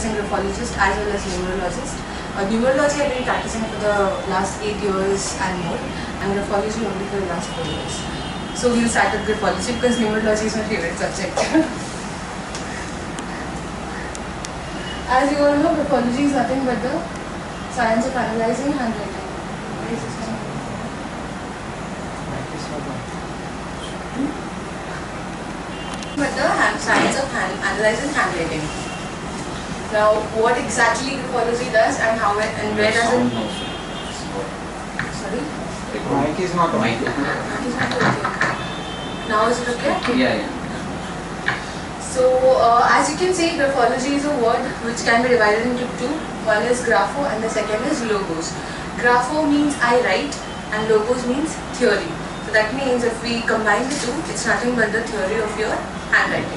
practicing graphologist as well as numerologist. Numerology I've been practicing for the last 8 years and more, and graphology only for the last 4 years. So we'll start with graphology because numerology is my favorite subject. As you all know, graphology is nothing but the science of analyzing handwriting. What is this one? But the science of analyzing handwriting. Now, what exactly graphology does and how it, and where does it? Sorry? Mic is not Mic is not okay. Now is it okay? Yeah. So, as you can see, graphology is a word which can be divided into two. One is grapho and the second is logos. Grapho means I write and logos means theory. So that means if we combine the two, it's nothing but the theory of your handwriting.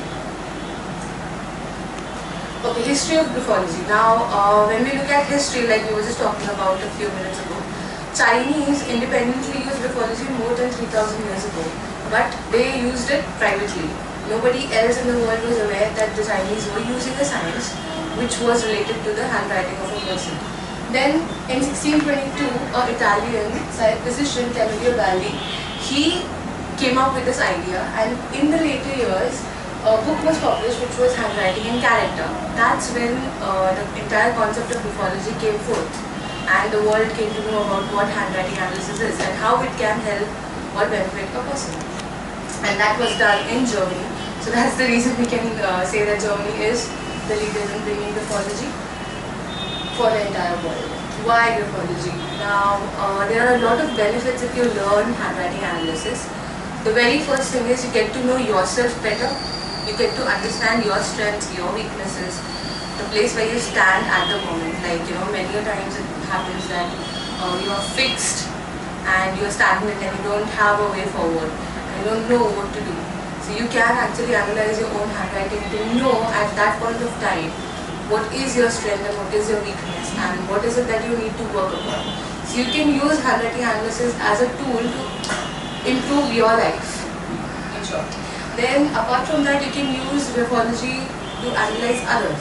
Okay, history of graphology. Now, when we look at history, like we were just talking about a few minutes ago, Chinese independently used graphology more than 3000 years ago, but they used it privately. Nobody else in the world was aware that the Chinese were using a science which was related to the handwriting of a person. Then, in 1622, an Italian physician, Camillo Galli, he came up with this idea, and in the later years, a book was published which was handwriting in character. That's when the entire concept of graphology came forth, and the world came to know about what handwriting analysis is and how it can help or benefit a person. And that was done in Germany. So that's the reason we can say that Germany is the leader in bringing graphology for the entire world. Why graphology? Now, there are a lot of benefits if you learn handwriting analysis. The very first thing is you get to know yourself better. You get to understand your strengths, your weaknesses, the place where you stand at the moment. Like, many a times it happens that you are fixed and you are stagnant and you don't have a way forward and you don't know what to do. So you can actually analyze your own handwriting to know at that point of time what is your strength and what is your weakness and what is it that you need to work upon. So you can use handwriting analysis as a tool to improve your life, in short. Then apart from that, you can use graphology to analyze others.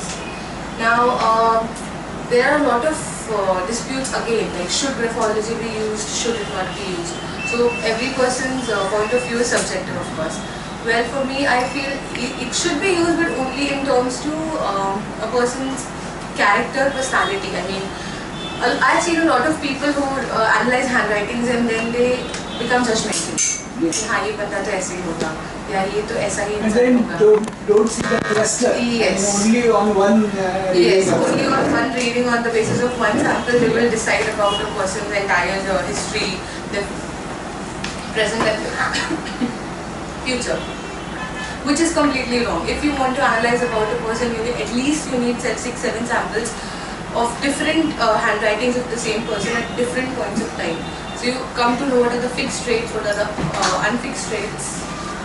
Now, there are a lot of disputes again, like should graphology be used, should it not be used. So every person's point of view is subjective, of course. Well, for me, I feel it should be used, but only in terms to a person's character, personality. I mean, I've seen a lot of people who analyze handwritings and then they become judgmental. हाँ ये बंदा तो ऐसे ही होगा या ये तो ऐसा ही इंसान होगा. Don't see the cluster. Yes. Only on one. Yes. Only on one reading, on the basis of one sample, they will decide about a person's entire history, the present and future, which is completely wrong. If you want to analyze about a person, at least you need 6-7 samples of different handwritings of the same person at different points of time. So you come to know what are the fixed traits, what are the unfixed traits.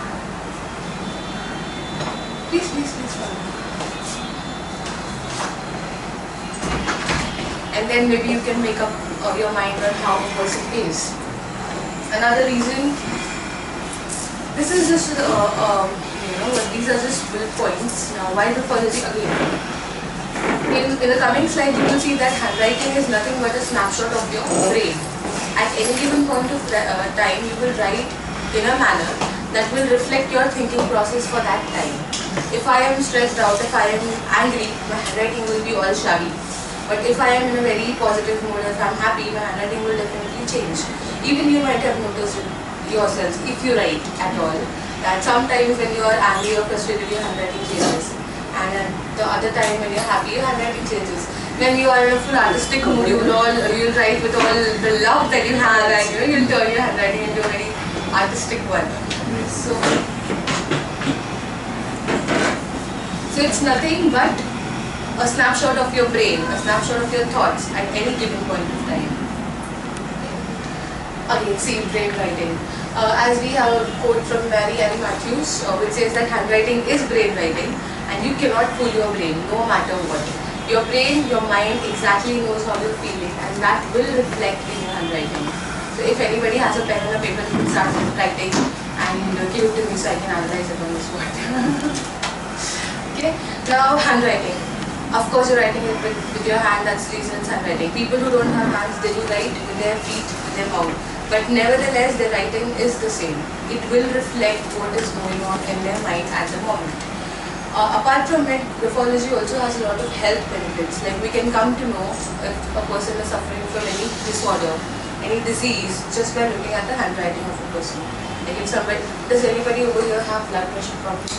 Please follow. And then maybe you can make up your mind on how a person is. Another reason, this is just, these are just bullet points. Now, why graphology again? In the coming slide, you will see that handwriting is nothing but a snapshot of your brain. At any given point of time, you will write in a manner that will reflect your thinking process for that time. If I am stressed out, if I am angry, my handwriting will be all shabby. But if I am in a very positive mood, if I am happy, my handwriting will definitely change. Even you might have noticed it yourselves, if you write at all, that sometimes when you are angry or frustrated, your handwriting changes. And at the other time when you are happy, your handwriting changes. When you are in a full artistic mood, you'll write with all the love that you have, and you'll turn your handwriting into a very artistic one. So it's nothing but a snapshot of your brain, a snapshot of your thoughts at any given point of time. Again, see brain writing. As we have a quote from Mary Ann Matthews, which says that handwriting is brain writing, and you cannot fool your brain, no matter what. Your brain, your mind exactly knows how you're feeling, and that will reflect in your handwriting. So if anybody has a pen and a paper, you can start writing and give it to me so I can analyze it on the spot. Okay, now handwriting. Of course, you're writing it with your hand, that's the reason it's handwriting. People who don't have hands, they do write with their feet, with their mouth. But nevertheless, their writing is the same. It will reflect what is going on in their mind at the moment. Apart from it, graphology also has a lot of health benefits. Like we can come to know if a person is suffering from any disorder, any disease, just by looking at the handwriting of a person. Like if somebody, does anybody over here have blood pressure problems?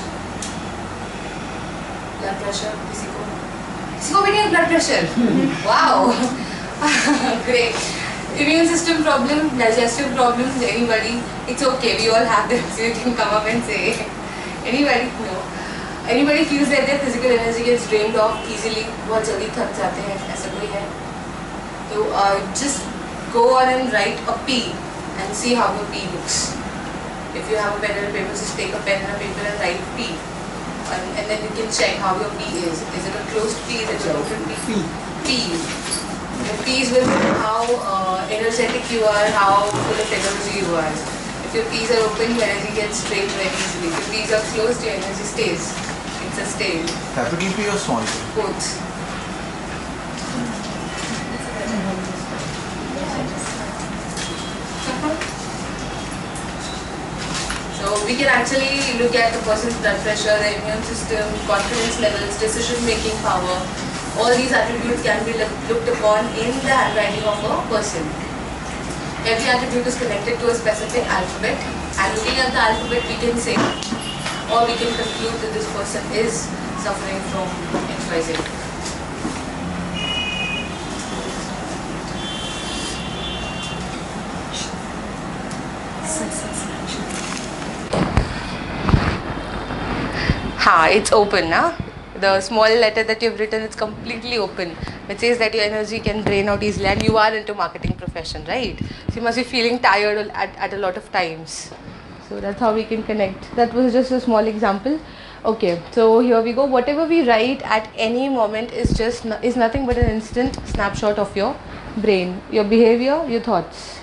Blood pressure? किसी को भी नहीं है blood pressure? Wow! Great. Immune system problem, digestive problems, anybody? It's okay, we all have them, so you can come up and say. Anybody? No. Anybody feels that their physical energy gets drained off easily? बहुत जल्दी थक जाते हैं, ऐसा कोई है? तो just go on and write a P and see how the P looks. If you have a pen and a paper, just take a pen and a paper and write P. And then you can check how your P is. Is it a closed P? Is it an open P? P. Your P's will be how energetic you are, how full of energy you are. If your P's are open, your energy gets drained very easily. If your P's are closed, your energy stays. It's a stay. Capital P or small p? Both. So we can actually look at the person's blood pressure, the immune system, confidence levels, decision-making power. All these attributes can be looked upon in the handwriting of a person. Every attribute is connected to a specific alphabet, and looking at the alphabet we can say, or we can conclude that this person is suffering from XYZ. It's open now. The small letter that you've written is completely open. It says that your energy can drain out easily, and you are into marketing profession, right? So you must be feeling tired at a lot of times. So that's how we can connect. That was just a small example. Okay, so here we go. Whatever we write at any moment is nothing but an instant snapshot of your brain, your behavior, your thoughts.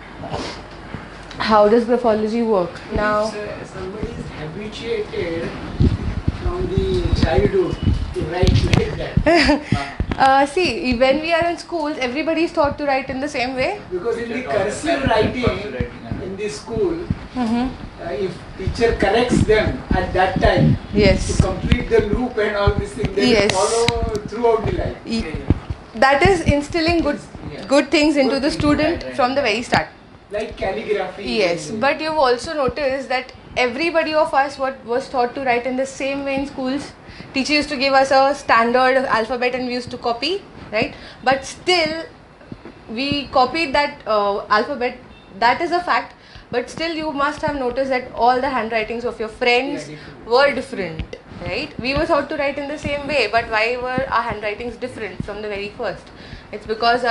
How does graphology work? Now, somebody is habituated from the childhood to write like that. see, when we are in schools, everybody is taught to write in the same way. Because in the cursive writing in the school, if teacher corrects them at that time Yes. to complete the loop and all these things, they Yes. follow throughout the life. That is instilling good things into the student from the very start. Like calligraphy. Yes, but you've also noticed that everybody of us was taught to write in the same way in schools. Teacher used to give us a standard alphabet and we used to copy, right? But still, we copied that alphabet. That is a fact. But still, you must have noticed that all the handwritings of your friends were different, right? We were taught to write in the same way, but why were our handwritings different from the very first? It's because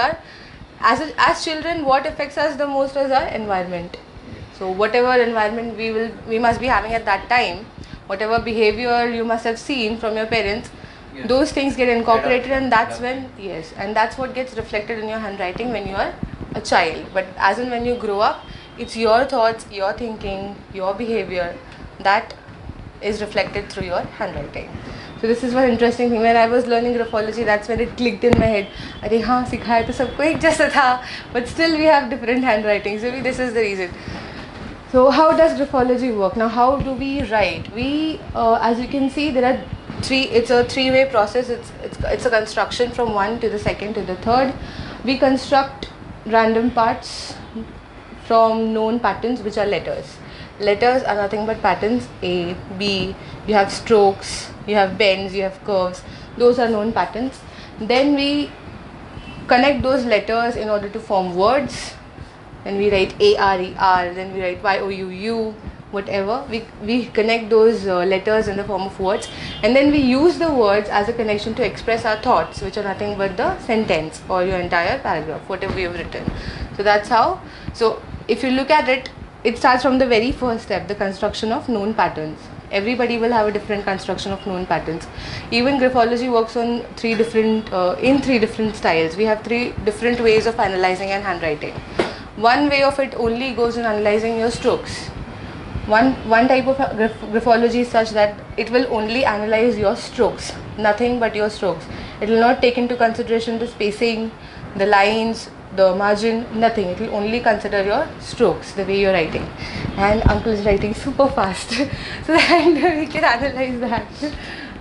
as children, what affects us the most is our environment. So whatever environment we must be having at that time, whatever behavior you must have seen from your parents, those things get incorporated, and that's and that's what gets reflected in your handwriting when you are a child. But as and when you grow up, it's your thoughts, your thinking, your behavior that is reflected through your handwriting. So this is one interesting thing. When I was learning graphology, that's when it clicked in my head. अरे हाँ सिखाया तो सबको एक जैसा था, but still we have different handwritings. Maybe this is the reason. So how does graphology work? Now how do we write? We, as you can see, there are three. It's a three-way process. It's a construction from one to the second to the third. We construct random parts from known patterns, which are letters. Letters are nothing but patterns. A, B. You have strokes. You have bends. You have curves. Those are known patterns. Then we connect those letters in order to form words. Then we write A-R-E-R, then we write Y-O-U-U, whatever. We connect those letters in the form of words, and then we use the words as a connection to express our thoughts, which are nothing but the sentence or your entire paragraph, whatever we have written. So that's how. So if you look at it, it starts from the very first step, the construction of known patterns. Everybody will have a different construction of known patterns. Even graphology works on three different styles. We have three different ways of analyzing and handwriting. One way of it only goes in analyzing your strokes. One type of graphology is such that it will only analyze your strokes, nothing but your strokes. It will not take into consideration the spacing, the lines, the margin, nothing. It will only consider your strokes, the way you're writing. And uncle is writing super fast, so that we can analyze that.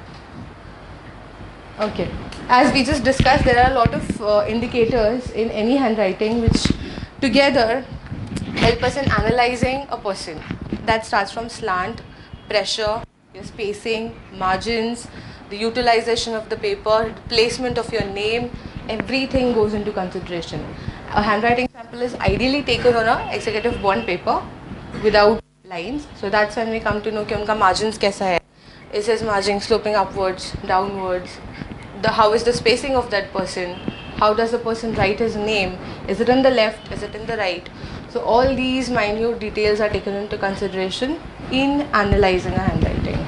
Okay, as we just discussed, there are a lot of indicators in any handwriting which together help us in analyzing a person. That starts from slant, pressure, your spacing, margins, the utilization of the paper, placement of your name, everything goes into consideration. A handwriting sample is ideally taken on a executive bond paper without lines. So that's when we come to know कि उनका margins कैसा है. Is his margin sloping upwards, downwards? How is the spacing of that person? How does the person write his name? Is it in the left? Is it in the right? So all these minute details are taken into consideration in analyzing a handwriting.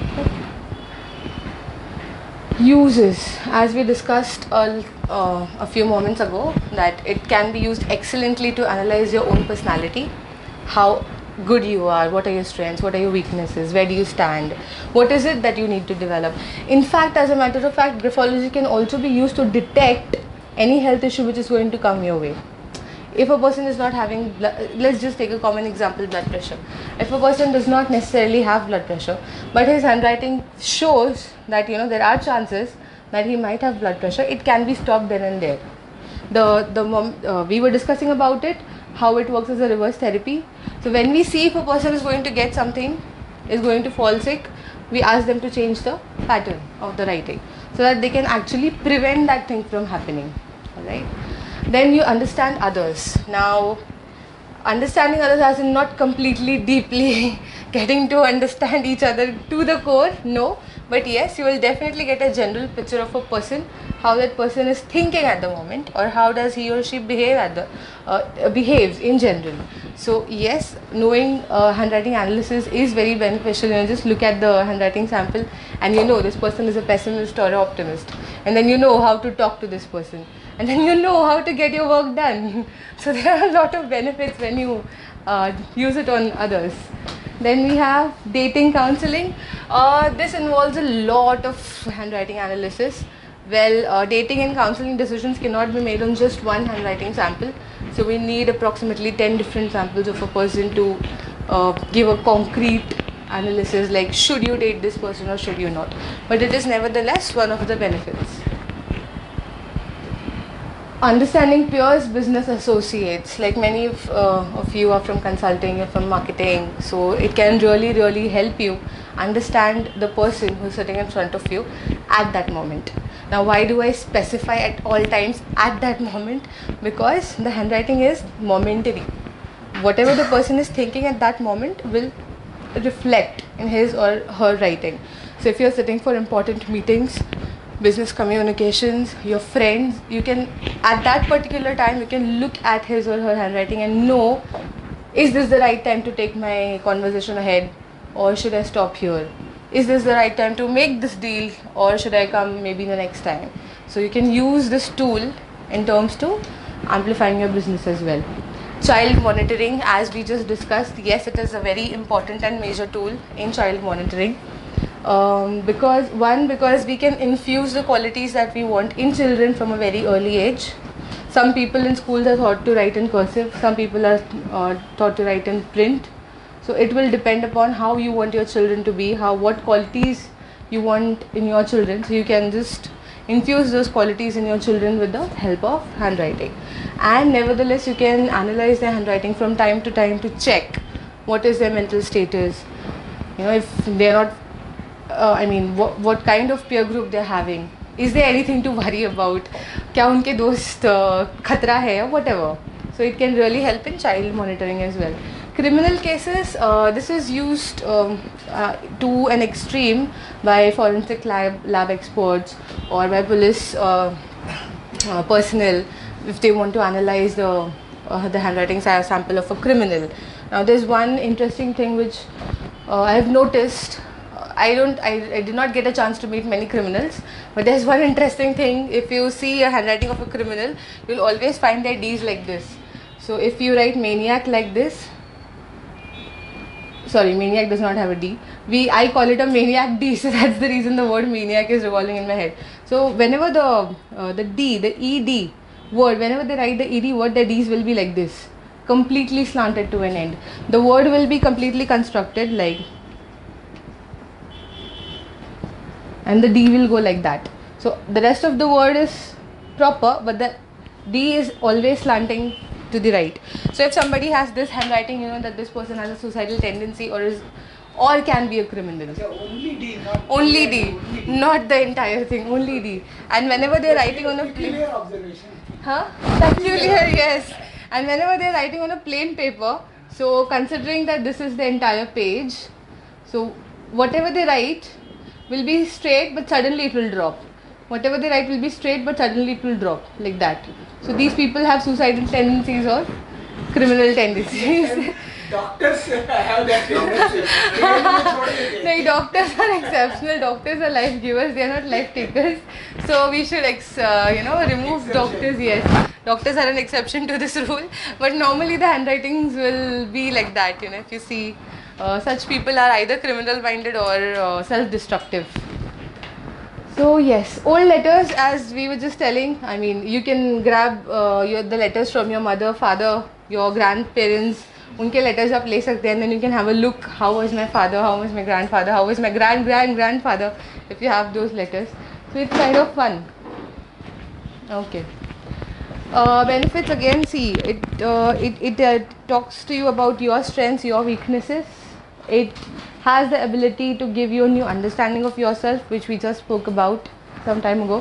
Uses, as we discussed a few moments ago, that it can be used excellently to analyze your own personality, how good you are, what are your strengths, what are your weaknesses, where do you stand, what is it that you need to develop. In fact, as a matter of fact, graphology can also be used to detect any health issue which is going to come your way. If a person is not having, let's just take a common example, blood pressure. If a person does not necessarily have blood pressure, but his handwriting shows that there are chances that he might have blood pressure, it can be stopped then and there. We were discussing about it, how it works as a reverse therapy. So when we see if a person is going to get something, is going to fall sick, we ask them to change the pattern of the writing so that they can actually prevent that thing from happening. Alright. Then you understand others. Now, understanding others as in not completely deeply getting to understand each other to the core, no. But yes, you will definitely get a general picture of a person, how that person is thinking at the moment, or how does he or she behave behaves in general. So yes, knowing handwriting analysis is very beneficial. Just look at the handwriting sample and this person is a pessimist or an optimist, and then how to talk to this person, and then how to get your work done. So there are a lot of benefits when you use it on others. Then we have dating counseling. This involves a lot of handwriting analysis. Well, dating and counseling decisions cannot be made on just one handwriting sample. So we need approximately 10 different samples of a person to give a concrete analysis like should you date this person or should you not. But it is nevertheless one of the benefits. Understanding peers, business associates, like many of you are from consulting, you're from marketing, so it can really help you understand the person who's sitting in front of you at that moment. Now, why do I specify at all times at that moment? Because the handwriting is momentary. Whatever the person is thinking at that moment will reflect in his or her writing. So if you're sitting for important meetings, business communications, your friends, you can at that particular time you can look at his or her handwriting and know, is this the right time to take my conversation ahead, or should I stop here? Is this the right time to make this deal, or should I come maybe the next time? So you can use this tool in terms to amplifying your business as well. Child monitoring, as we just discussed, yes, it is a very important and major tool in child monitoring. Because we can infuse the qualities that we want in children from a very early age. Some people in schools are taught to write in cursive, some people are taught to write in print. So it will depend upon how you want your children to be, what qualities you want in your children. So you can just infuse those qualities in your children with the help of handwriting. And nevertheless, you can analyze their handwriting from time to time to check what is their mental status. If they're not what kind of peer group they're having. Is there anything to worry about? Kya unke dost khatra hai or whatever. So it can really help in child monitoring as well. Criminal cases, this is used to an extreme by forensic lab experts or by police personnel if they want to analyze the handwriting sample of a criminal. Now there's one interesting thing which I have noticed. I did not get a chance to meet many criminals, but there's one interesting thing. If you see a handwriting of a criminal, you'll always find their D's like this. So if you write maniac like this, sorry, maniac does not have a D, I call it a maniac D, so that's the reason the word maniac is revolving in my head. So whenever the D, the ED word, whenever they write the ED word, the D's will be like this, completely slanted to an end. The word will be completely constructed like, and the D will go like that. So the rest of the word is proper, but the D is always slanting to the right. So if somebody has this handwriting, you know that this person has a suicidal tendency or can be a criminal. Only D, not Only D, not the entire thing, only D. And whenever they're writing on a peculiar observation. Peculiar, yes. And whenever they're writing on a plain paper, so considering that this is the entire page, so whatever they write will be straight, but suddenly it will drop. Whatever they write will be straight, but suddenly it will drop, like that. So these people have suicidal tendencies or criminal tendencies. Doctors have that tendency. No, doctors are exceptional. Doctors are life givers. They are not life takers. So we should, remove doctors. Yes, doctors are an exception to this rule. But normally the handwritings will be like that. You know, if you see, such people are either criminal-minded or self-destructive. So yes, old letters, as we were just telling, I mean, you can grab the letters from your mother, father, your grandparents. उनके letters आप ले सकते हैं, and then you can have a look. How was my father? How was my grandfather? How was my grandfather? If you have those letters, so it's kind of fun. Okay. Benefits again. See, it talks to you about your strengths, your weaknesses. It has the ability to give you a new understanding of yourself, which we just spoke about some time ago.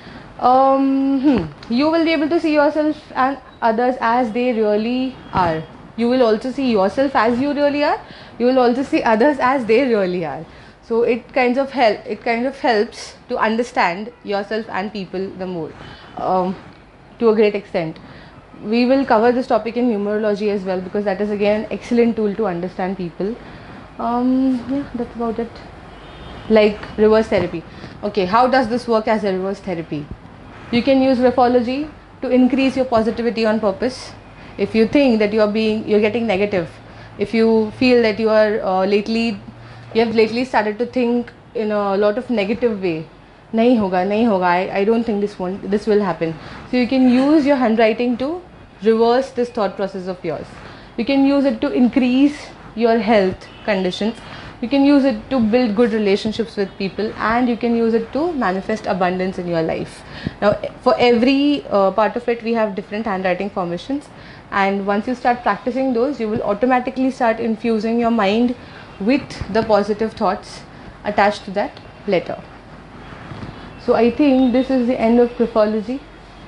You will be able to see yourself and others as they really are. You will also see yourself as you really are. You will also see others as they really are. So it kind of helps to understand yourself and people the more, to a great extent. We will cover this topic in numerology as well, because that is again an excellent tool to understand people. Yeah, that's about it. Like reverse therapy. Okay, how does this work as a reverse therapy? You can use graphology to increase your positivity on purpose. If you think that you're getting negative, if you feel that you are you have lately started to think in a lot of negative way, nahi hoga, I don't think this will happen. So you can use your handwriting to reverse this thought process of yours. You can use it to increase your health conditions. You can use it to build good relationships with people, and you can use it to manifest abundance in your life. Now, for every part of it, we have different handwriting formations, and once you start practicing those, you will automatically start infusing your mind with the positive thoughts attached to that letter. So I think this is the end of graphology.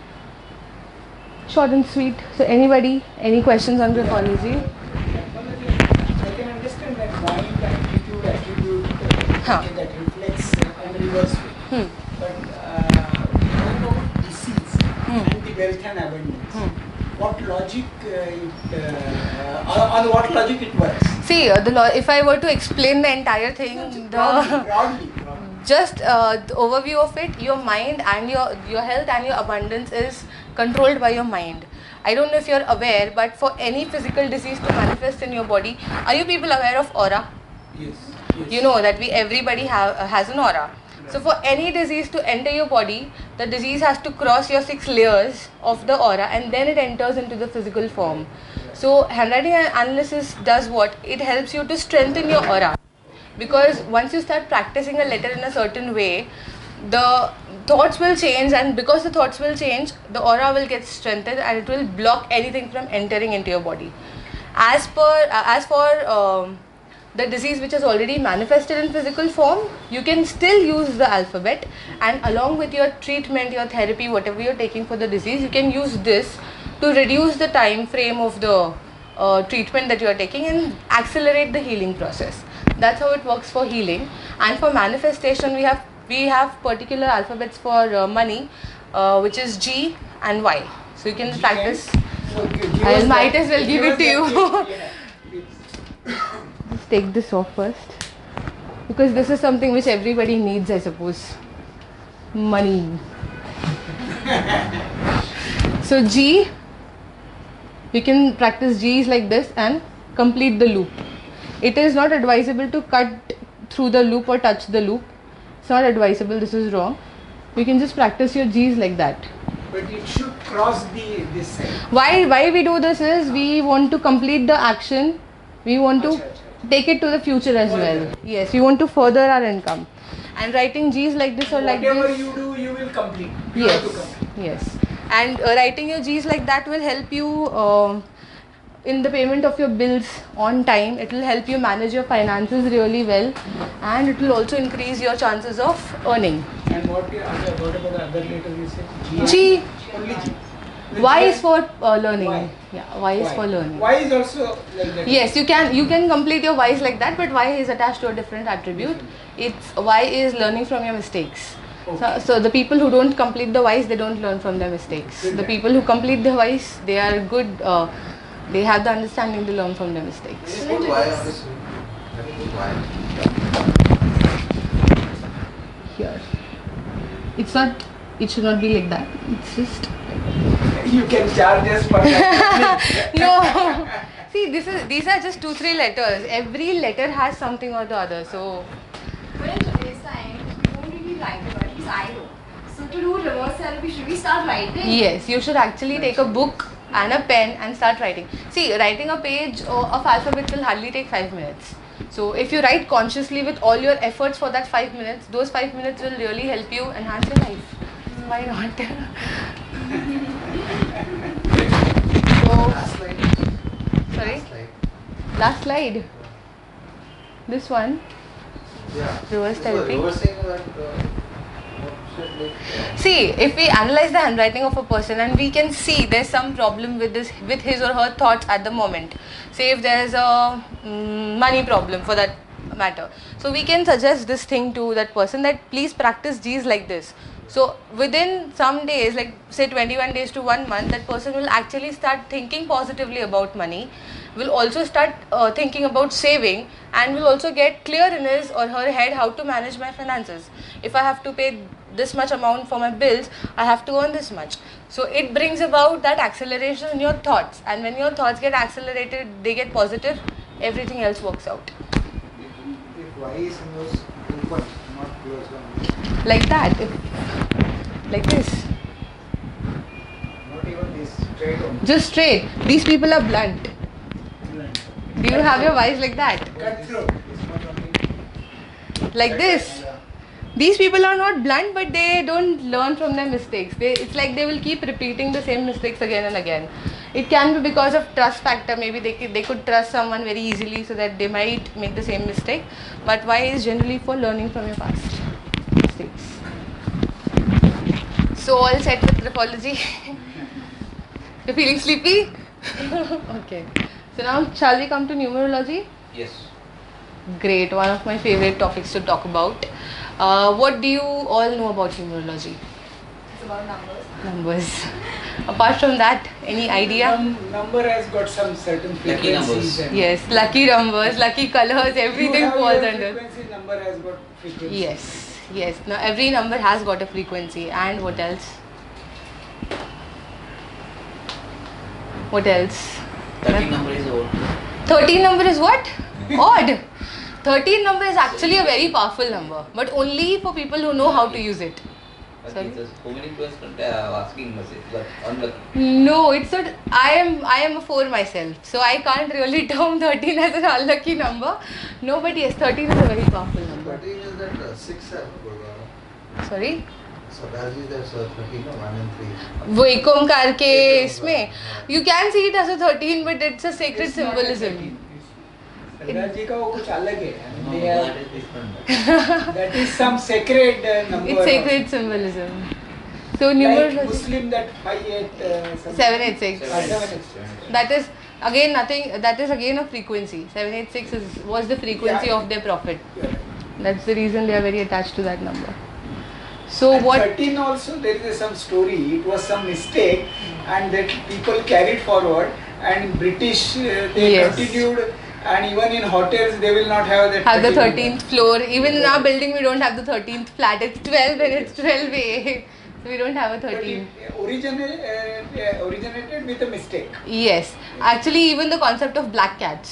Short and sweet. So anybody, any questions on graphology? I can understand that mind, attitude, that reflects and reverse way. But what about disease and the wealth and abundance? What logic on what logic it works? See, if I were to explain the entire thing, broadly. Just the overview of it, your mind and your health and your abundance is controlled by your mind. I don't know if you're aware, but for any physical disease to manifest in your body, are you people aware of aura? Yes. You know that everybody has an aura. So for any disease to enter your body, the disease has to cross your 6 layers of the aura, and then it enters into the physical form. So handwriting analysis does what? It helps you to strengthen your aura. Because once you start practicing a letter in a certain way, the thoughts will change, and because the thoughts will change, the aura will get strengthened, and it will block anything from entering into your body. As for the disease which has already manifested in physical form, you can still use the alphabet, and along with your treatment, your therapy, whatever you're taking for the disease, you can use this to reduce the time frame of the treatment that you are taking and accelerate the healing process. That's how it works for healing. And for manifestation, we have particular alphabets for money, which is G and Y. So you can practice. I might as well give it to you. Just take this off first, because this is something which everybody needs, I suppose. Money. So G, you can practice G's like this and complete the loop. It is not advisable to cut through the loop or touch the loop. It's not advisable, this is wrong. You can just practice your G's like that. But it should cross this side. Why we do this is we want to complete the action. We want to take it to the future as well. Yes, we want to further our income. And writing G's like this or like this. Whatever you do, you will complete. Yes. And writing your G's like that will help you in the payment of your bills on time. It will help you manage your finances really well, and it will also increase your chances of earning. And what about the other letter you said? G. Only G. Y is for learning. Y. Yeah, Y is for learning. Y is also like that. Yes, you can complete your Y's like that, but Y is attached to a different attribute. It's Y is learning from your mistakes. Okay. So the people who don't complete the Y's, they don't learn from their mistakes. The people who complete the Y's, they are good. They have the understanding to learn from their mistakes. Put Y on this. Let me put Y. Here, it's not. It should not be like that. It's just. You can charge us for that. No. See, these are just 2-3 letters. Every letter has something or the other. So. But in today's time, we don't really write about it, because I don't. So to do reverse therapy, should we start writing? Yes, you should actually take a book and a pen and start writing. See, writing a page of alphabet will hardly take 5 minutes. So if you write consciously with all your efforts for that 5 minutes, those 5 minutes will really help you enhance your life. Why not? Last slide. Sorry? Last slide. Last slide. This one. Yeah. Reverse therapy. Reversing that. What should like, See, if we analyze the handwriting of a person and we can see there's some problem with his or her thoughts at the moment. Say if there's a money problem for that matter. So we can suggest this thing to that person that please practice G's like this. So within some days, like say 21 days to 1 month, that person will actually start thinking positively about money, will also start thinking about saving, and will also get clear in his or her head how to manage my finances. If I have to pay this much amount for my bills, I have to earn this much. So it brings about that acceleration in your thoughts, and when your thoughts get accelerated, they get positive, everything else works out. if Y is in those open, not closed one. Like that, like this, Not even this straight on. just straight. These people are blunt. Do you have your Y's like that? Cutthroat. It's not only Like this? These people are not blunt, but they don't learn from their mistakes. It's like they will keep repeating the same mistakes again and again. It can be because of trust factor. Maybe they could trust someone very easily, so that they might make the same mistake. But Y is generally for learning from your past mistakes. So all set with graphology. You're feeling sleepy? Okay. So now shall we come to numerology? Yes. Great, one of my favorite topics to talk about. What do you all know about numerology? It's about numbers. Numbers. Apart from that, any idea? Number has got some certain Lucky numbers. frequencies. and- Yes, lucky numbers, lucky colors, everything You have falls your under. frequency, number has got frequency. Yes. Now every number has got a frequency. And what else? What else? 13 number is old. 13 number is what? Odd. 13 number is actually a very powerful number, but only for people who know how to use it. Sorry? Okay, so many people asking message, but unlucky. No, it's not. I am a 4 myself, so I can't really term 13 as an unlucky number. No, but yes, 13 is a very powerful number. 13 is that 6 है Sorry? So that is that 13, 1 and 3. वो एक ओमकार के इसमें you can see it as a 13, but it's a sacred It's not a symbolism. 13. सरदार जी का वो कुछ अलग है. I mean, No, they are, that is different. that is some sacred number. It's sacred symbolism. So Like numerology Muslim that 5-8 something. 786. 786. That is again nothing. That is again a frequency. 786 was the frequency Yeah. of their prophet. Yeah. That's the reason they are very attached to that number. So And what? 13 also there is some story. It was some mistake, and that people carried forward, and British they Yes. continued, and even in hotels they will not have that. Have the 13. 13th floor. Even in our building, we don't have the 13th flat. It's 12 and it's 12A. So we don't have a But 13. it originated with a mistake. Yes. Actually, even the concept of black cats.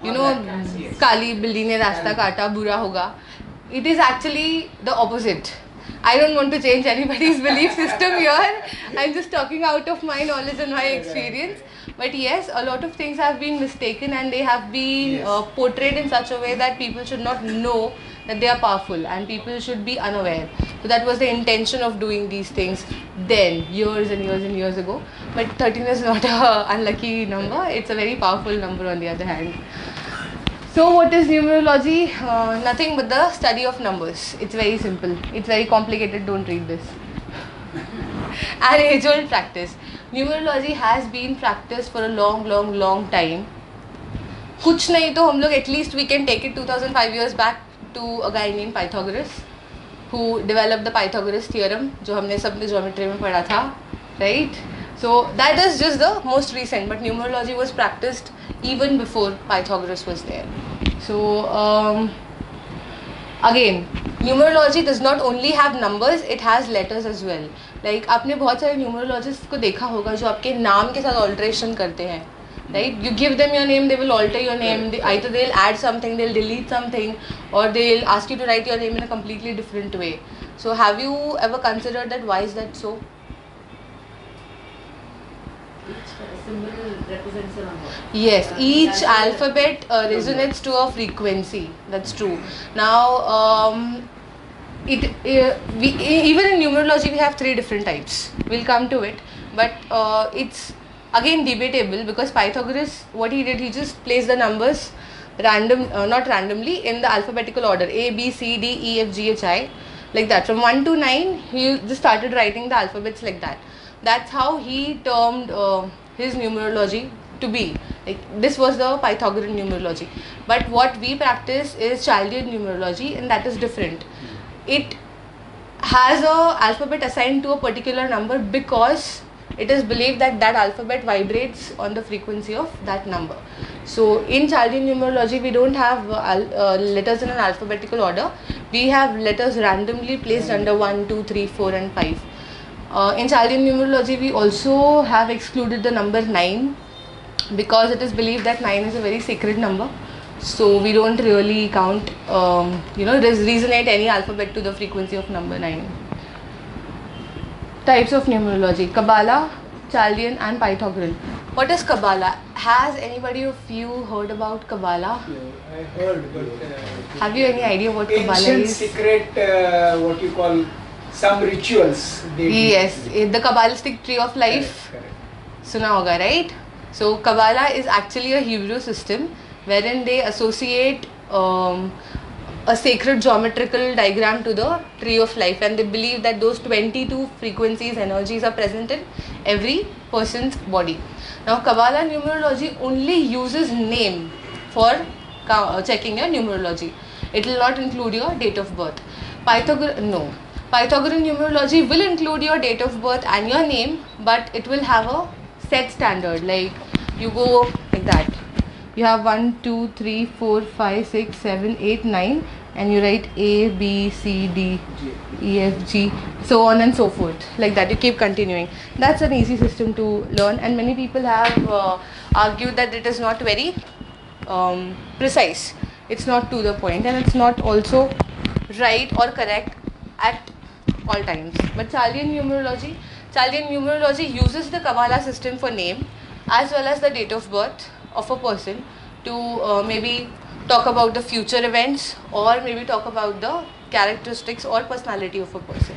you know, Kali billi ne rasta kaata, bura hoga. It is actually the opposite. I don't want to change anybody's belief system here. I'm just talking out of my knowledge and my experience. But yes, a lot of things have been mistaken and they have been portrayed in such a way that people should not know that they are powerful and people should be unaware. So that was the intention of doing these things then, years and years and years ago. But 13 is not an unlucky number. It's a very powerful number on the other hand. So what is numerology? Nothing but the study of numbers. It's very simple. It's very complicated. Don't read this. An age-old practice. Numerology has been practiced for a long time. कुछ नहीं तो हम लोग at least we can take it 2005 years back to a guy named Pythagoras who developed the Pythagoras theorem जो हमने सबने geometry में पढ़ा था, right? So that is just the most recent, but numerology was practiced even before Pythagoras was there. So again, numerology does not only have numbers, it has letters as well. Like आपने बहुत सारे numerologists को देखा होगा जो आपके नाम के साथ alteration करते हैं, right? You give them your name, they will alter your name. Either they'll add something, they'll delete something, or they'll ask you to write your name in a completely different way. So have you ever considered that? Why is that so? Each symbol represents a number. Yes, each alphabet resonates to a frequency. That's true. Now, even in numerology we have 3 different types. We'll come to it, but it's again debatable because Pythagoras, what he did, he just placed the numbers not randomly in the alphabetical order A, B, C, D, E, F, G, H, I, like that. From 1 to 9, he just started writing the alphabets like that. That's how he termed his numerology to be. Like this was the Pythagorean numerology. But what we practice is Chaldean numerology, and that is different. It has a alphabet assigned to a particular number because it is believed that that alphabet vibrates on the frequency of that number. So in Chaldean numerology, we don't have letters in an alphabetical order. We have letters randomly placed under 1, 2, 3, 4 and 5. In Chaldean numerology, we also have excluded the number 9 because it is believed that 9 is a very sacred number. So we don't really count, resonate any alphabet to the frequency of number 9. Types of numerology: Kabbalah, Chaldean and Pythagorean. What is Kabbalah? Has anybody of you heard about Kabbalah? Yeah, I heard, but have you any idea what Kabbalah ancient is? secret, what you call some rituals. Yes, the Kabbalistic tree of life. Correct. Suna hoga, right? So Kabbalah is actually a Hebrew system wherein they associate a sacred geometrical diagram to the tree of life, and they believe that those 22 frequencies, energies are present in every person's body. Now Kabbalah numerology only uses name for checking your numerology. It will not include your date of birth. Pythagorean numerology will include your date of birth and your name, but it will have a set standard. Like you go like that. You have 1, 2, 3, 4, 5, 6, 7, 8, 9, and you write A, B, C, D, E, F, G, so on and so forth. Like that, you keep continuing. That's an easy system to learn, and many people have argued that it is not very precise. It's not to the point, and it's not also right or correct at all times. But Chaldean numerology uses the Kabbalah system for name as well as the date of birth of a person to maybe talk about the future events or maybe talk about the characteristics or personality of a person.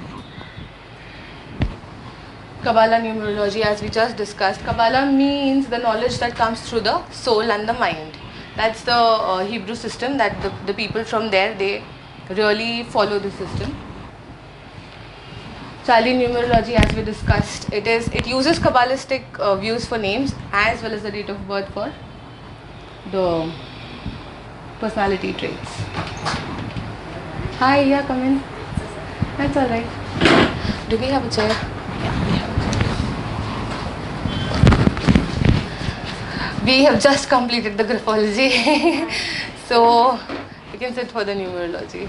Kabbalah numerology, as we just discussed, Kabbalah means the knowledge that comes through the soul and the mind. That's the Hebrew system that the people from there, they really follow the system. Chaldean numerology, as we discussed, it uses Kabbalistic views for names as well as the date of birth for the personality traits. Hi, yeah, come in. That's alright. Do we have a chair? Yeah, we have a chair. We have just completed the graphology, so you can sit for the numerology.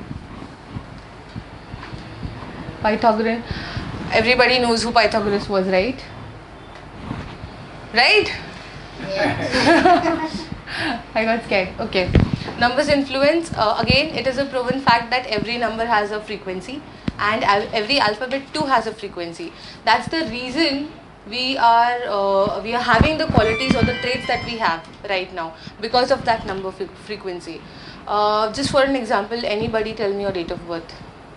Pythagorean. Everybody knows who Pythagoras was, right? Right? Yes. I got scared. Okay. Numbers influence. Again, it is a proven fact that every number has a frequency, and every alphabet too has a frequency. That's the reason we are having the qualities or the traits that we have right now because of that number frequency. Just for an example, anybody tell me your date of birth?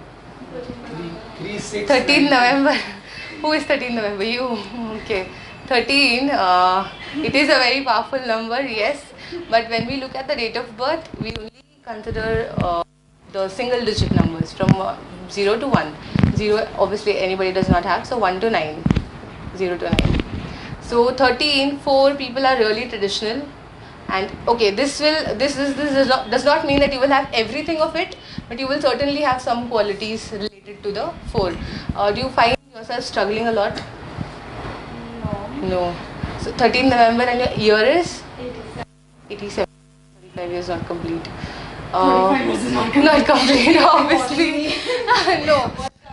13 November. Who is 13 November? You. Okay. 13. It is a very powerful number, yes. But when we look at the date of birth, we only consider the single digit numbers from 0 to 1. 0 obviously anybody does not have, so 1 to 9. 0 to 9. So 13, 4 people are really traditional. And okay, this does not mean that you will have everything of it, but you will certainly have some qualities related to the 4. Do you find yourself struggling a lot? No. So 13 November and your year is? 87. 35 years not complete. 45 years is not complete. Not complete, obviously. No.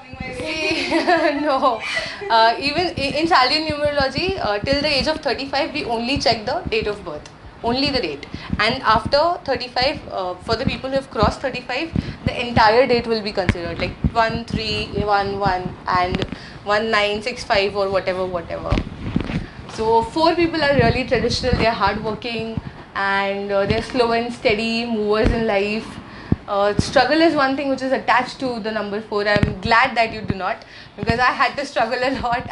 No. Even in Italian numerology, till the age of 35, we only check the date of birth. Only the date. And after 35, for the people who have crossed 35, the entire date will be considered. Like 1311 and 1965 or whatever. So 4 people are really traditional, they are hardworking and they are slow and steady movers in life. Struggle is one thing which is attached to the number 4. I am glad that you do not, because I had to struggle a lot.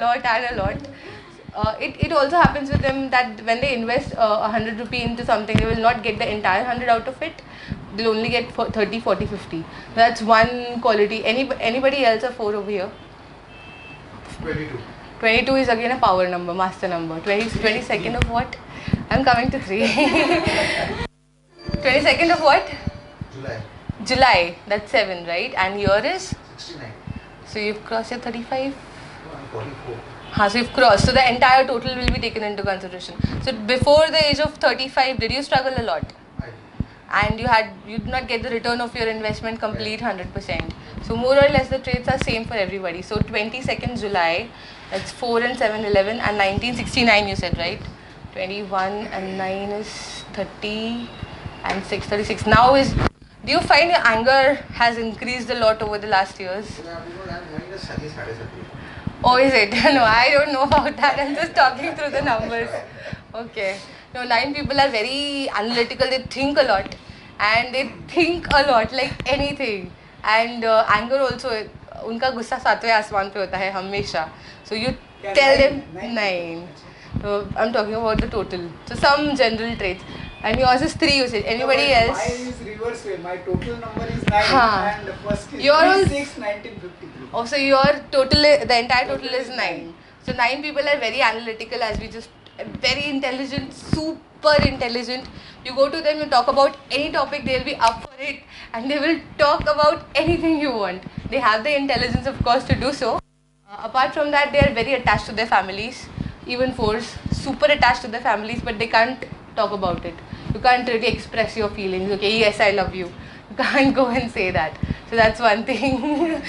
It also happens with them that when they invest 100 rupee into something, they will not get the entire 100 out of it. They'll only get 30, 40, 50. That's one quality. Anybody else a 4 over here? 22. 22 is again a power number, master number. 22nd of what? I'm coming to 3. 22nd of what? July. That's 7, right? And year is? 69. So you've crossed your 35? No, I'm 44. So you've crossed. So the entire total will be taken into consideration. So before the age of 35, did you struggle a lot? And you did not get the return of your investment complete 100%. So more or less the traits are same for everybody. So 22nd July, that's 4 and 7, 11 and 1969 you said, right? 21 and 9 is 30 and 6, 36. Now do you find your anger has increased a lot over the last years? Oh, is it? No, I don't know about that. I'm just talking through the numbers. Okay. No, 9 people are very analytical. They think a lot. And they think a lot, like anything. And anger also, उनका गुस्सा 7वें आसमान पे होता है हमेशा. So you tell them 9. So I'm talking about the total. So some general traits. And yours is 3, you said. Anybody else? Mine is reverse way. My total number is 9 and the first is 6, 1953. Oh, so your total, the entire total is 9. So 9 people are very analytical, as we just, very intelligent, super intelligent. You go to them, you talk about any topic, they'll be up for it and they will talk about anything you want. They have the intelligence, of course, to do so. Apart from that, they are very attached to their families. Even 4s, super attached to their families, but they can't talk about it. You can't really express your feelings. Okay, yes, I love you. You can't go and say that. So that's one thing.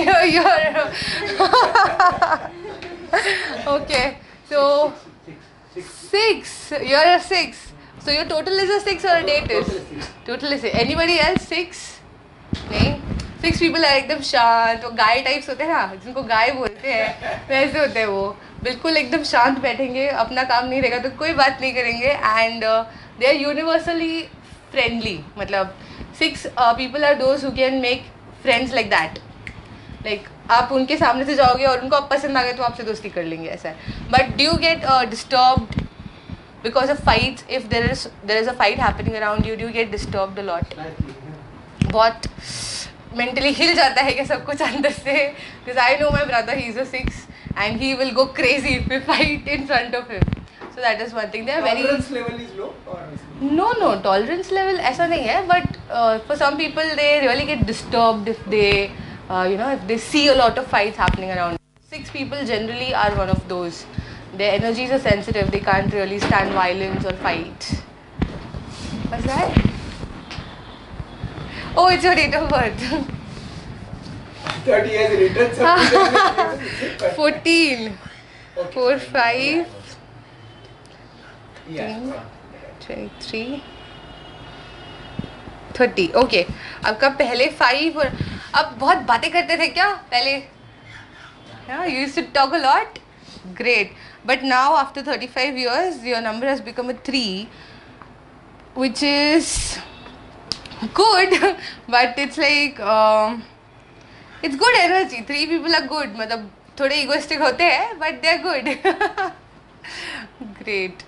Okay, so 6. You're a 6. So your total is a 6 or a date is? Total is 6. Anybody else 6? नहीं. 6 people are एकदम शांत, वो गाय types होते हैं ना, जिनको गाय बोलते हैं, वैसे होते हैं वो. बिल्कुल एकदम शांत बैठेंगे, अपना काम नहीं रहेगा तो कोई बात नहीं करेंगे. And they are universally friendly. मतलब 6 people are those who can make friends like that. Like आप उनके सामने से जाओगे और उनको आप पसंद आ गए तो आपसे दोस्ती कर लेंगे, ऐसा है. But do you get disturbed because of fights? If there is a fight happening around you, do you get disturbed a lot? बहुत mentally हिल जाता है क्या सब कुछ अंदर से? Because I know my brother, he is a 6 and he will go crazy if we fight in front of him. So that is one thing. They are very. Tolerance level is low or is No, tolerance level ऐसा नहीं है. But for some people, they really get disturbed if they, if they see a lot of fights happening around. 6 people generally are one of those. Their energies are sensitive. They can't really stand violence or fight. What's that? Oh, it's your date of birth. 30 years return. 14. Okay. 4, 5. Yeah. 12, 23, 30. Okay, आपका पहले 5 और अब बहुत बातें करते थे क्या पहले? You used to talk a lot? Great. But now after 35 years, your number has become a 3, which is good, but it's like, it's good energy. 3 people are good. मतलब थोड़े egoistic होते हैं, but they're good. Great.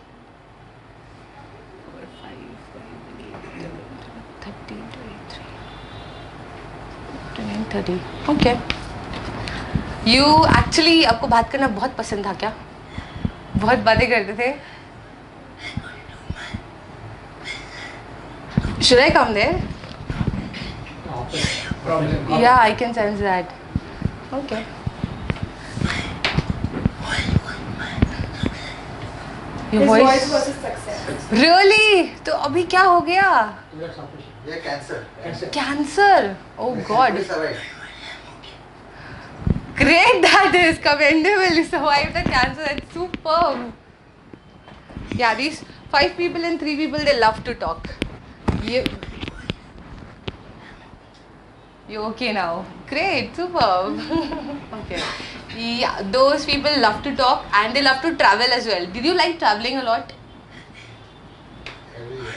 4, 5, 13, 23, 29, 30. Okay. You actually, आपको बात करना बहुत पसंद था क्या? बहुत बातें करते थे? Should I come there? Yeah, I can sense that. Okay. Your His voice was a success. Really? तो अभी क्या हो गया? Yeah, cancer. Cancer. Oh God. You survived. Great, that is commendable. You survived the cancer. That's superb. Yeah, these 5 people and 3 people, they love to talk. You okay now? Great, superb. Okay. Yeah, those people love to talk and they love to travel as well. Did you like traveling a lot? Every year.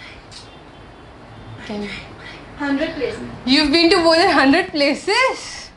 Can you? 100 places. You've been to more than 100 places?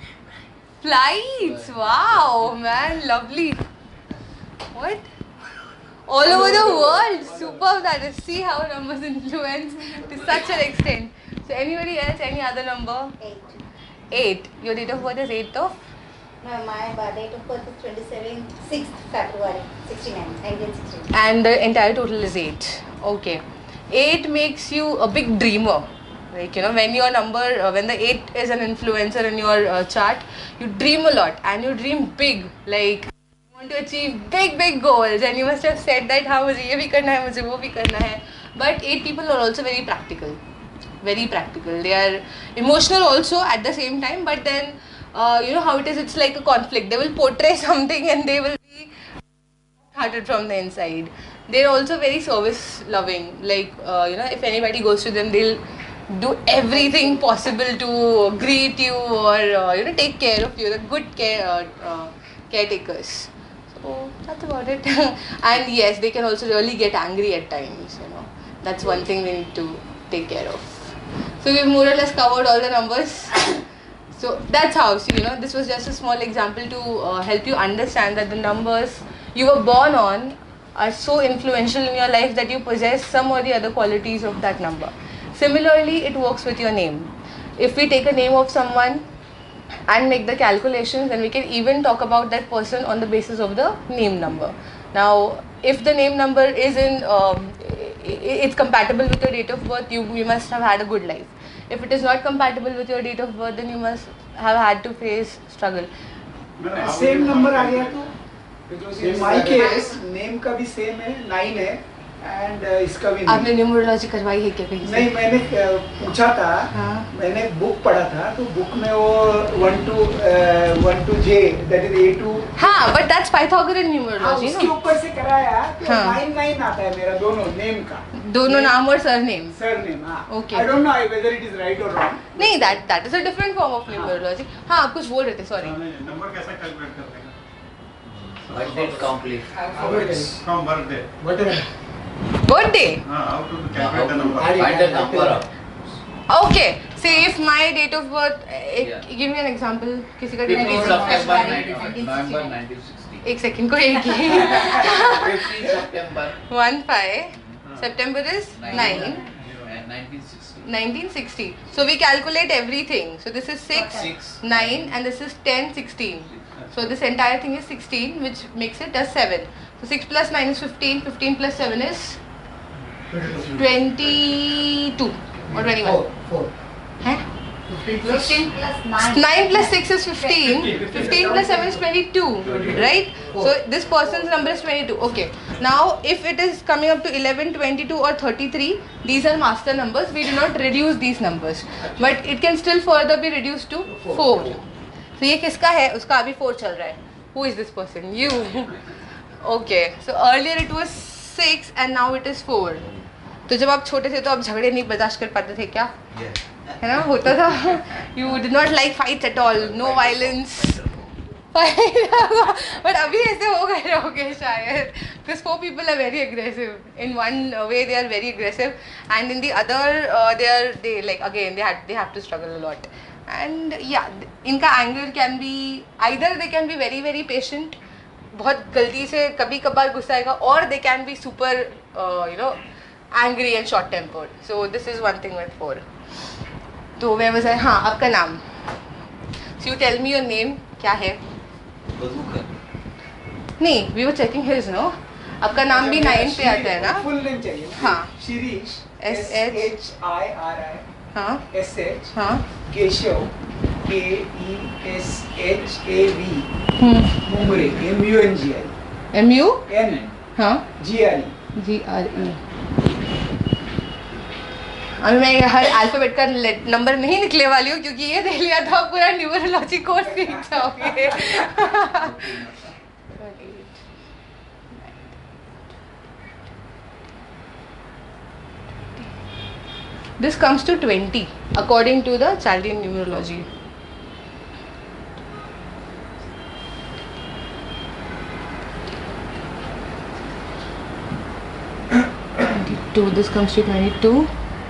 Flights! Wow, man, lovely. What? All over the world. Superb that is. See how numbers influence to such an extent. So anybody else, any other number? 8. 8. Your date of birth is 8th of? No, my date of birth is 6th February 1969. And the entire total is 8. Okay. 8 makes you a big dreamer. Like, you know, when your number, when the 8 is an influencer in your chart, you dream a lot and you dream big. Like, you want to achieve big goals, and you must have said that, हाँ मुझे ये भी करना है, मुझे वो भी करना है. But 8 people are also very practical. Very practical. They are emotional also at the same time, but then, you know how it is, it's like a conflict. They will portray something and they will be hearted from the inside. They're also very service loving. Like, you know, if anybody goes to them, they'll do everything possible to greet you or, you know, take care of you. The good caretakers. So that's about it. And yes, they can also really get angry at times, you know. That's one thing we need to take care of. So we've more or less covered all the numbers. So that's how, so, you know, this was just a small example to help you understand that the numbers you were born on are so influential in your life that you possess some or the other qualities of that number. Similarly, it works with your name. If we take a name of someone and make the calculations, then we can even talk about that person on the basis of the name number. Now, if the name number is in, it's compatible with your date of birth, you must have had a good life. If it is not compatible with your date of birth, then you must have had to face struggle. Same number आ गया तो in my case name का भी same है 9 है and इसका भी आपने न्यूमरोलॉजी करवाई है क्या कहीं से? नहीं, मैंने पूछा था. हाँ. मैंने बुक पढ़ा था तो बुक में वो 1 to J that is A to. हाँ, but that's Pythagorean numerology. उसके ऊपर से कराया तो हाँ. 9 आता है मेरा दोनों नेम का. दोनों नाम और सरनेम. सरनेम. हाँ. Okay. I don't know whether it is right or wrong. नहीं, that is a different form of numerology. हाँ, आप कुछ बोल रहे थे, sorry. नंबर कैसा कैलकुलेट करते हैं? Birthday complete. From birthday. Birthday. How to calculate the number? Find the number up. Okay. Say if my date of birth, Yeah. give me an example. किसी का 15 date of birth. September november 1960. एक second को एक ही. 15 September 1/5. September is 9. 1960. 1960. So we calculate everything. So this is 6, 6, 9, and this is 10, 16. So this entire thing is 16, which makes it as 7. So 6 plus 9 is 15. 15 plus 7 is 22 or 21. 4. Huh? 15 plus 9. 9 plus 6 is 15. 15 plus 7 is 22. Right? So this person's number is 22. Okay. Now if it is coming up to 11, 22 or 33, these are master numbers. We do not reduce these numbers. But it can still further be reduced to 4. So ये किसका है? उसका अभी 4 चल रहा है. Who is this person? You. Okay. So earlier it was 6 and now it is 4. तो जब आप छोटे थे तो आप झगड़े नहीं बर्दाश्त कर पाते थे क्या? है ना, होता था. You did not like fights at all, no violence. But अभी ऐसे हो गए रहोगे शायद, because 4 people are very aggressive. In one way they are very aggressive, and in the other they like again they have to struggle a lot. And yeah, इनका anger can be either they can be very very patient, बहुत गलती से कभी कभार गुस्सा आएगा, or they can be super angry and short tempered. So this is one thing with 4. तो where was I? हाँ, आपका नाम. So you tell me your name क्या है? नहीं, we were checking his, no? आपका नाम भी 9 पे आता है ना? फुल नेम चाहिए. हाँ. शिरीष SHIRI. हाँ. SH. हाँ. Keshav KESHAV. Mungre MUNGI. MUN. हाँ. GRE. अभी मैं हर अल्फाबेट का नंबर नहीं निकले वाली हूँ, क्योंकि ये देख लिया तो आप पूरा न्यूमरोलॉजी कोर्स सीख जाओगे. This comes to 20 according to the Chaldean numerology. This comes to 22.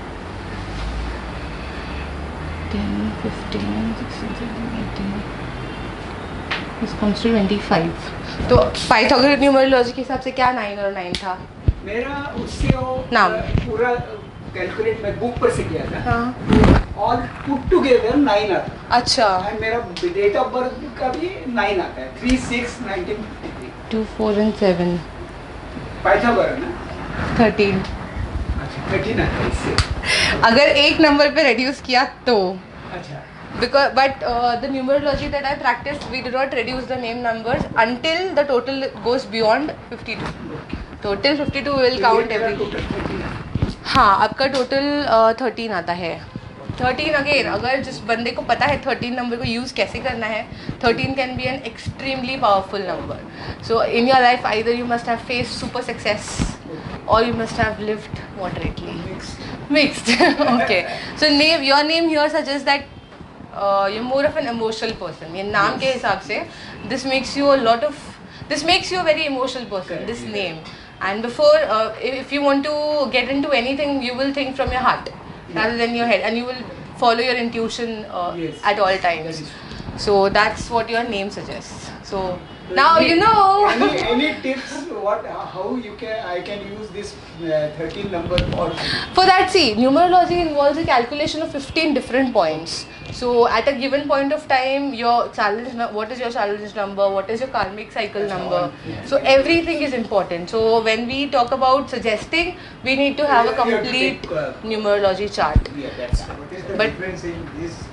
10, 15, 16, 17, 18. This comes to 25. तो पाइथागोरस न्यूमरोलॉजी के हिसाब से क्या 9 और 9 था? मेरा उससे नाम पूरा कैलकुलेट मैं बुक पर से किया था. हाँ. ऑल पुट टुगेदर 9 आता. अच्छा. और मेरा डेट ऑफ बर्थ का भी 9 आता है. 3/6/1953. 2, 4 and 7. पाइथागोरस ना? 13. अच्छा 13 आता है इससे. अगर एक नंबर पे reduce किया तो. अच्छा. Because the numerology that I practice, we do not reduce the name numbers until the total goes beyond 52. So till 52 we will count everything. हाँ, आपका टोटल 13 आता है. 13 अगेन, अगर जिस बंदे को पता है 13 नंबर को यूज़ कैसे करना है, 13 can be an extremely powerful number. So in your life either you must have faced super success or you must have lived moderately. Mixed. Okay. So your name here suggests that you're more of an emotional person. ये नाम के हिसाब से this makes you a very emotional person. This name. And before, if you want to get into anything, you will think from your heart rather than your head, and you will follow your intuition at all times. So that's what your name suggests. So now you know. Any tips? How I can use this 13 number for? For that, see, numerology involves a calculation of 15 different points. So at a given point of time, what is your challenge number? What is your karmic cycle number? So everything is important. So when we talk about suggesting, we need to have a complete numerology chart. Yeah, that's right. What is the difference in this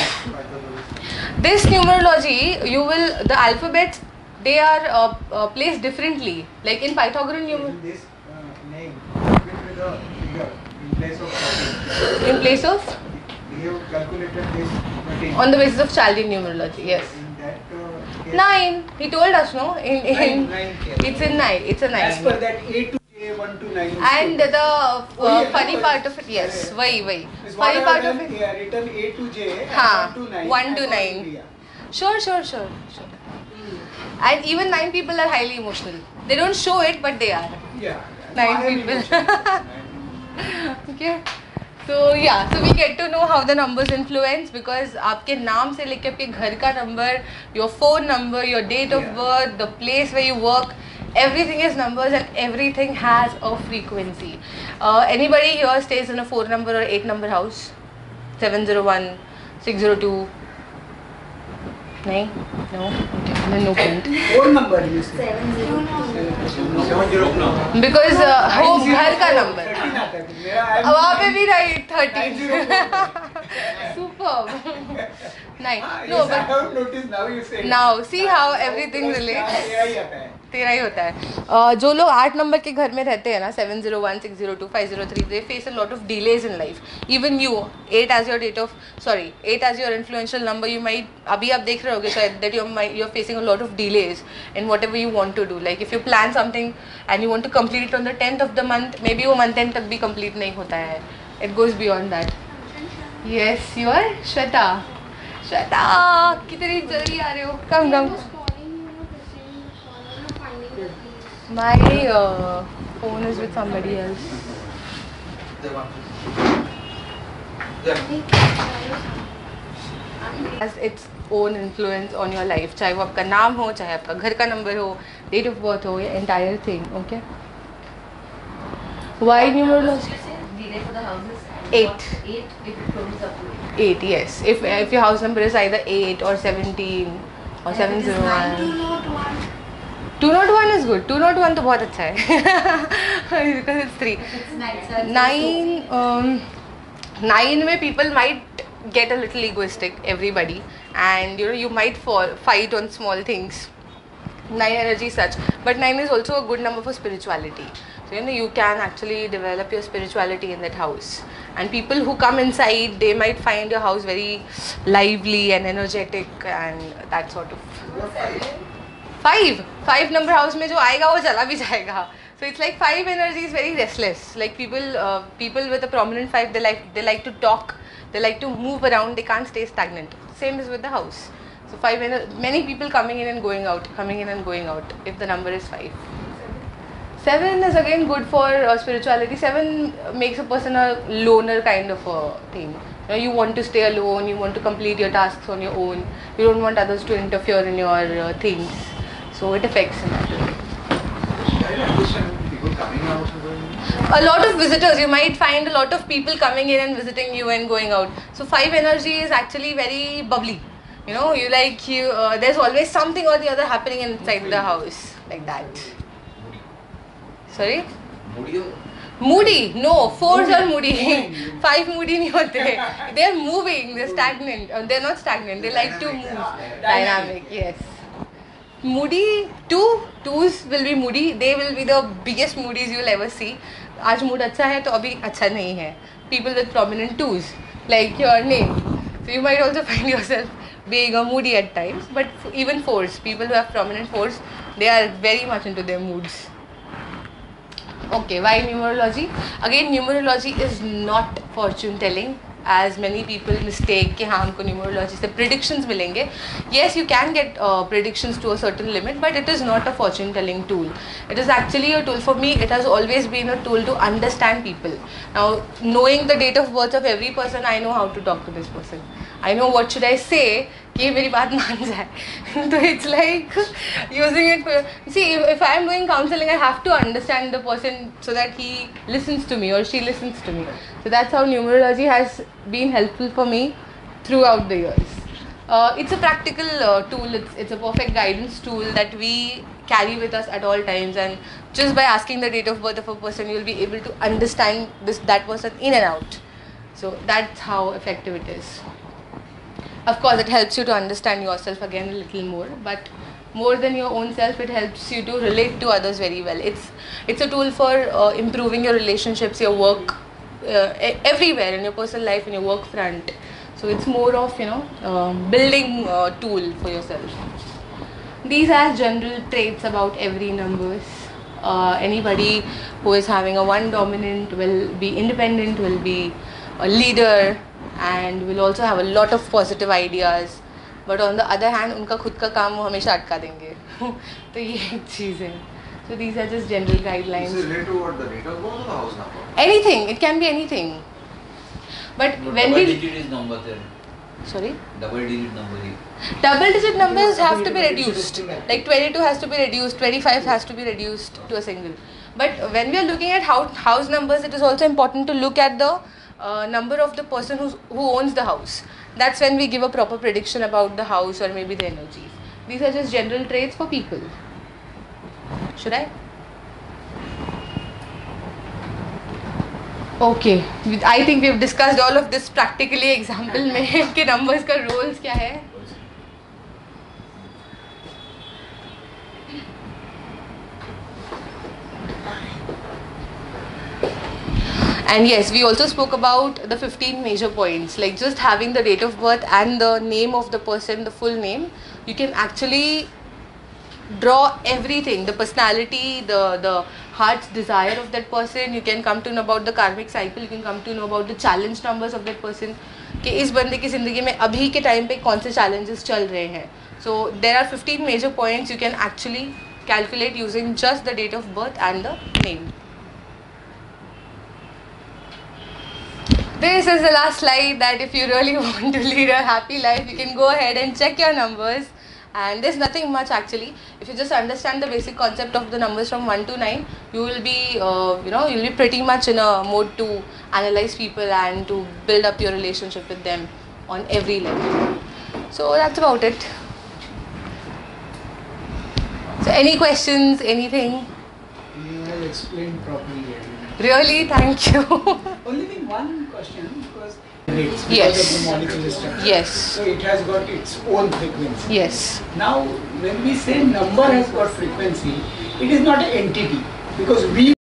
This numerology, the alphabets, they are placed differently. Like in Pythagorean numerology. this name with the figure in place of 13. In place of? We have calculated this 13. On the basis of Chaldean numerology, yes. In that case, 9. He told us, no? Nine, It's in 9. It's a 9. As per that A to J 1 to 9. And the funny part of it, yes, वही. Funny part of it. Written A to J. हाँ, 1 to 9. 1 to 9. Sure. And even 9 people are highly emotional. They don't show it, but they are. Yeah. 9 people. Okay. So yeah, so we get to know how the numbers influence, because आपके नाम से लेके आपके घर का number, your phone number, your date of birth, the place where you work, everything is numbers and everything has a frequency. Anybody here stays in a 4 number or 8 number house? 701, 602? नहीं? No? Okay, then no point. Phone number you say. 709. Because home घर का number. 13 आता है मेरा. वहाँ पे भी right 13. Superb. 9. No, Yes, I but have noticed now you say. now see how everything relates. तेरा ही आता है. तेरा ही होता है. जो लोग 8 नंबर के घर में रहते हैं ना, 701, 602, 503, they face a lot of delays in life. Even you, 8 as your 8 as your influential number, you might, अभी आप देख रहे होगे शायद that you're facing a lot of delays in whatever you want to do. Like if you plan something and you want to complete it on the 10th of the month, maybe वो month end तक भी complete नहीं होता है. It goes beyond that. Yes, you are Shweta. Shweta, कितनी जल्दी आ रहे हो? Come. My phone is with somebody else. Has its own influence on your life. चाहे वो आपका नाम हो, चाहे आपका घर का नंबर हो, date of birth हो, या entire thing. Okay. Why numerology? Delay for the houses. 8. 8 if it closes up to 8. Yes. If your house number is either 8 or 17 or 701. 201 is good. 201 तो बहुत अच्छा है because it's 3. it's 9 9 में people might get a little egoistic, everybody, and you might fight on small things. 9 energy is such, but 9 is also a good number for spirituality. So you can actually develop your spirituality in that house, and people who come inside, they might find your house very lively and energetic and that sort of. 5 number house में जो आएगा वो चला भी जाएगा. So it's like 5 energy is very restless. Like people with a prominent 5, they like to talk, they like to move around, they can't stay stagnant. Same is with the house. So many people coming in and going out if the number is 5. 7 is again good for spirituality. 7 makes a person a loner kind of a thing. You want to stay alone, you want to complete your tasks on your own, you don't want others to interfere in your things. So it affects in that way. People coming out and going in? A lot of visitors, you might find a lot of people coming in and visiting you and going out. So 5 energy is actually very bubbly. There's always something or the other happening inside the house, like that. Sorry? Moody? No, 4s are moody. 5 moody नहीं होते. They're moving, they're stagnant. They're not stagnant, they like to move. Dynamic, yes. Moody, 2s will be moody. They will be the biggest moodies you'll ever see. आज mood अच्छा है तो अभी अच्छा नहीं है. People with prominent 2s, like your name. So you might also find yourself being a moody at times. But even 4s, people who have prominent 4s, they are very much into their moods. Okay, why numerology? Again, numerology is not fortune telling, as many people mistake कि हाँ हमको numerology से predictions मिलेंगे. Yes, you can get predictions to a certain limit, but it is not a fortune telling tool. It is actually a tool. For me, it has always been a tool to understand people. Now, knowing the date of birth of every person, I know how to talk to this person. I know what should I say कि मेरी बात मान जाए. So it's like using it for, see, if I am doing counseling, I have to understand the person so that he listens to me or she listens to me. So that's how numerology has been helpful for me throughout the years. It's a practical tool. It's a perfect guidance tool that we carry with us at all times, and just by asking the date of birth of a person, you'll be able to understand that person in and out. So that's how effective it is. Of course, it helps you to understand yourself again a little more, but more than your own self, it helps you to relate to others very well. It's a tool for improving your relationships, your work, everywhere in your personal life, in your work front. So it's more of building tool for yourself. These are general traits about every numbers. Anybody who is having a 1 dominant will be independent, will be a leader, and will also have a lot of positive ideas. But on the other hand, उनका खुद का काम वो हमेशा अटका देंगे. तो ये एक चीज़ है. So these are just general guidelines. Is it related to what the date of birth or the house number? Anything. It can be anything. But when we... Double digit is number there. Sorry? Double digit number here. Double digit numbers have to be reduced. Like 22 has to be reduced, 25 has to be reduced to a single. But when we are looking at house numbers, it is also important to look at the number of the person who owns the house. That's when we give a proper prediction about the house or maybe the energies. These are just general traits for people. Should I? Okay, I think we have discussed all of this practically example में कि numbers का roles क्या है. And yes, we also spoke about the 15 major points, like just having the date of birth and the name of the person, the full name. You can actually draw everything, the personality, the heart's desire of that person. You can come to know about the karmic cycle. You can come to know about the challenge numbers of that person. कि इस बंदे की ज़िंदगी में अभी के time पे कौन से challenges चल रहे हैं. So there are 15 major points you can actually calculate using just the date of birth and the name. This is the last slide that if you really want to lead a happy life, you can go ahead and check your numbers. And there's nothing much actually. If you just understand the basic concept of the numbers from 1 to 9, you will be, you'll be pretty much in a mode to analyze people and to build up your relationship with them on every level. So that's about it. So any questions, anything? You have explained properly. Really, thank you. Only thing one question, because because Yes. of the molecular structure. Yes. So it has got its own frequency. Yes. Now, when we say number has got frequency, it is not an entity, because we